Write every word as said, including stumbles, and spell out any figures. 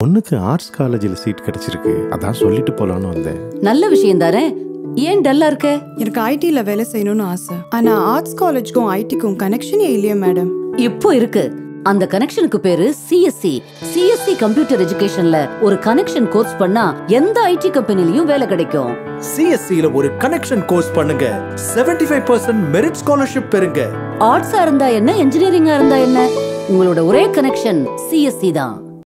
பொண்ணுக்கு ஆர்ட்ஸ் காலேஜில் சீட் கிடைச்சிருக்கு, அதான் சொல்லிட்டு போலான்னு வந்தேன். நல்ல விஷயம் தானே. ஏன் டல்லா இருக்க? எனக்கு ஐடில வேலை செய்யணும்னு ஆசை. ஆனா ஆர்ட்ஸ் காலேஜ்க்கும் ஐடிக்கும் கனெக்ஷனே இல்லையா மேடம்? இப்போ இருக்கு. அந்த கனெக்ஷனுக்கு பேரு சிஎஸ்சி. சிஎஸ்சி கம்ப்யூட்டர் எஜுகேஷன்ல ஒரு கனெக்ஷன் கோர்ஸ் பண்ணா எந்த ஐடி கம்பெனிலயும் வேலை கிடைக்கும். சிஎஸ்சில ஒரு கனெக்ஷன் கோர்ஸ் பண்ணுங்க, எழுபத்தி ஐந்து சதவீதம் மெரிட் ஸ்காலர்ஷிப் பெறுங்க. ஆர்ட்ஸா இருந்தா என்ன, இன்ஜினியரிங்கா இருந்தா என்ன, உங்களோட ஒரே கனெக்ஷன் சிஎஸ்சி தான்.